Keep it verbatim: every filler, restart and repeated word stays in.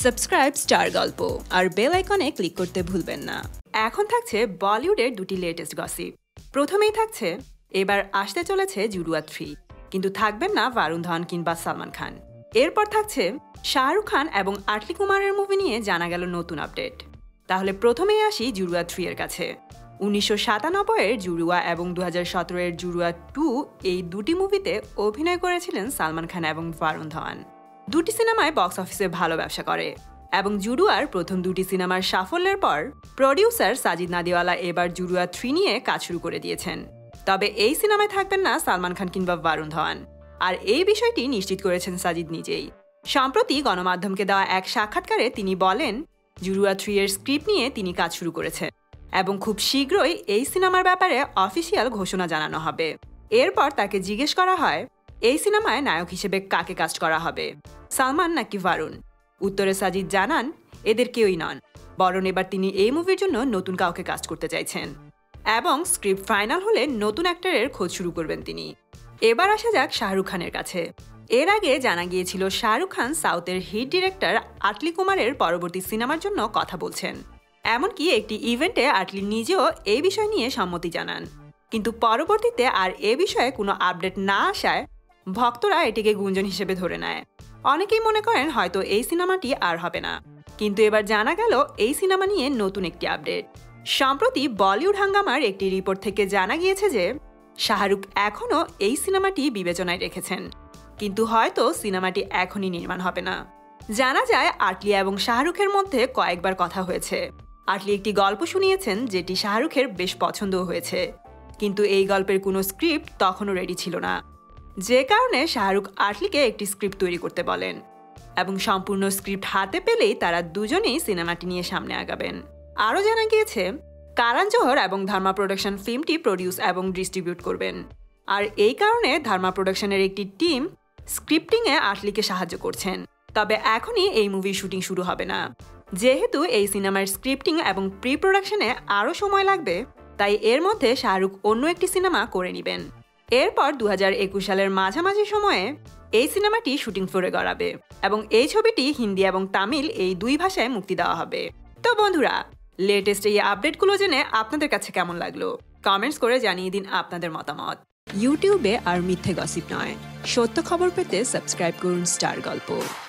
Subscribe star গল্প আর bell আইকনে click করতে ভুলবেন না। এখন থাকছে বলিউডের দুটি লেটেস্ট গসিপ। প্রথমেই থাকছে এবার আসতে চলেছে জুড়ওয়া থ্রি, কিন্তু থাকবেন না বরুণ ধওয়ান কিংবা সালমান খান। এরপর থাকছে শাহরুখ খান এবং আটলি কুমারের মুভি নিয়ে জানা গেল নতুন আপডেট। তাহলে প্রথমেই আসি জুড়ওয়া থ্রি এর কাছে। উনিশশো সাতানব্বই এর জুড়ওয়া এবং দু হাজার সতেরো এর জুড়ওয়া টু এই দুটি মুভিতে অভিনয় করেছিলেন সালমান খান এবং বরুণ ধওয়ান। দুটি সিনেমায় বক্স অফিসে ভালো ব্যবসা করে এবং জুড়ওয়ার প্রথম দুটি সিনেমার সাফল্যের পর প্রডিউসার সাজিদ নাদিওয়ালা এবার জুড়ওয়া থ্রি নিয়ে কাজ শুরু করে দিয়েছেন। তবে এই সিনেমায় থাকবেন না সালমান খান কিংবা বরুণ ধওয়ান, আর এই বিষয়টি নিশ্চিত করেছেন সাজিদ নিজেই। সম্প্রতি গণমাধ্যমকে দেওয়া এক সাক্ষাৎকারে তিনি বলেন, জুড়ওয়া থ্রি এর স্ক্রিপ্ট নিয়ে তিনি কাজ শুরু করেছেন এবং খুব শীঘ্রই এই সিনেমার ব্যাপারে অফিসিয়াল ঘোষণা জানানো হবে। এরপর তাকে জিজ্ঞেস করা হয়, এই সিনেমায় নায়ক হিসেবে কাকে কাস্ট করা হবে, সালমান নাকি বরুণ? উত্তরে সাজিদ জানান, এদের কেউই নন, বরং এবার তিনি এই মুভির জন্য নতুন কাউকে কাস্ট করতে চাইছেন এবং স্ক্রিপ্ট ফাইনাল হলে নতুন অ্যাক্টরের খোঁজ শুরু করবেন তিনি। এবার আসা যাক শাহরুখ খানের কাছে। এর আগে জানা গিয়েছিল শাহরুখ খান সাউথের হিট ডিরেক্টর আটলি কুমারের পরবর্তী সিনেমার জন্য কথা বলছেন। এমনকি একটি ইভেন্টে আটলি নিজেও এই বিষয় নিয়ে সম্মতি জানান, কিন্তু পরবর্তীতে আর এ বিষয়ে কোনো আপডেট না আসায় ভক্তরা এটিকে গুঞ্জন হিসেবে ধরে নেয়। অনেকেই মনে করেন হয়তো এই সিনেমাটি আর হবে না, কিন্তু এবার জানা গেল এই সিনেমা নিয়ে নতুন একটি আপডেট। সম্প্রতি বলিউড হাঙ্গামার একটি রিপোর্ট থেকে জানা গিয়েছে যে শাহরুখ এখনও এই সিনেমাটি বিবেচনায় রেখেছেন, কিন্তু হয়তো সিনেমাটি এখনই নির্মাণ হবে না। জানা যায় আটলি এবং শাহরুখের মধ্যে কয়েকবার কথা হয়েছে। আটলি একটি গল্প শুনিয়েছেন যেটি শাহরুখের বেশ পছন্দও হয়েছে, কিন্তু এই গল্পের কোনো স্ক্রিপ্ট তখনও রেডি ছিল না, যে কারণে শাহরুখ আটলিকে একটি স্ক্রিপ্ট তৈরি করতে বলেন এবং সম্পূর্ণ স্ক্রিপ্ট হাতে পেলেই তারা দুজনেই সিনেমাটি নিয়ে সামনে আগাবেন। আরও জানা গিয়েছে কারণ জোহর এবং ধর্মা প্রোডাকশন ফিল্মটি প্রডিউস এবং ডিস্ট্রিবিউট করবেন, আর এই কারণে ধর্মা প্রোডাকশনের একটি টিম স্ক্রিপ্টিংয়ে আটলিকে সাহায্য করছেন। তবে এখনই এই মুভির শুটিং শুরু হবে না, যেহেতু এই সিনেমার স্ক্রিপ্টিং এবং প্রি প্রোডাকশনে আরও সময় লাগবে, তাই এর মধ্যে শাহরুখ অন্য একটি সিনেমা করে নেবেন। এরপর দু হাজার একুশ সালের মাঝামাঝি সময়ে এই সিনেমাটি শুটিং ফ্লোরে গড়াবে এবং এই ছবিটি হিন্দি এবং তামিল এই দুই ভাষায় মুক্তি দেওয়া হবে। তো বন্ধুরা, লেটেস্ট এই আপডেটগুলো জেনে আপনাদের কাছে কেমন লাগলো কমেন্টস করে জানিয়ে দিন আপনাদের মতামত। ইউটিউবে আর মিথ্যে গসিপ নয়, সত্য খবর পেতে সাবস্ক্রাইব করুন স্টার গল্প।